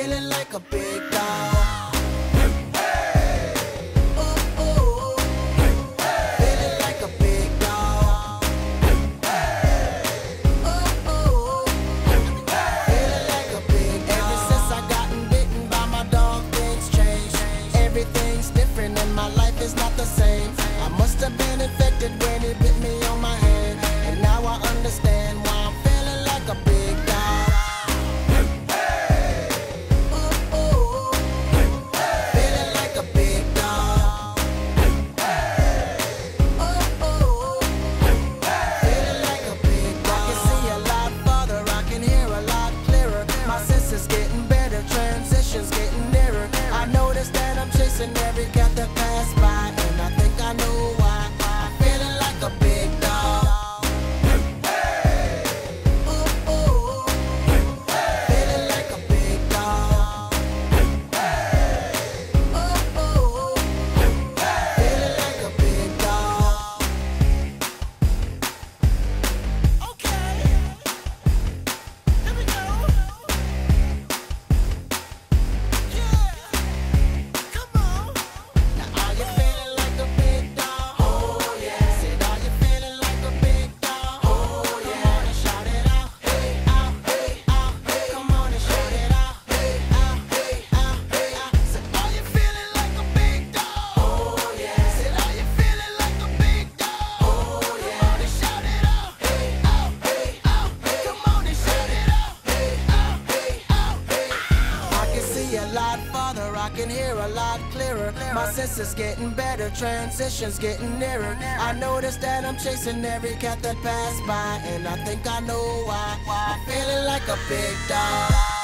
feeling like a big dog. Everything's different and my life is not the same. I must have been infected when it bit me on my hand, and now I understand why I'm feeling like a big dog. Feeling like a big dog. Feeling like a big dog. I can see a lot farther, I can hear a lot clearer. My senses getting better, transitions getting nearer. I noticed that I'm chasing every cat that pass by, and I think I know why. I'm feeling like a big dog. Feeling like a big dog. Feeling like a big dog. Okay, here we go. I can hear a lot clearer. My senses getting better, transitions getting nearer. I noticed that I'm chasing every cat that passed by, and I think I know why. I'm feeling like a big dog.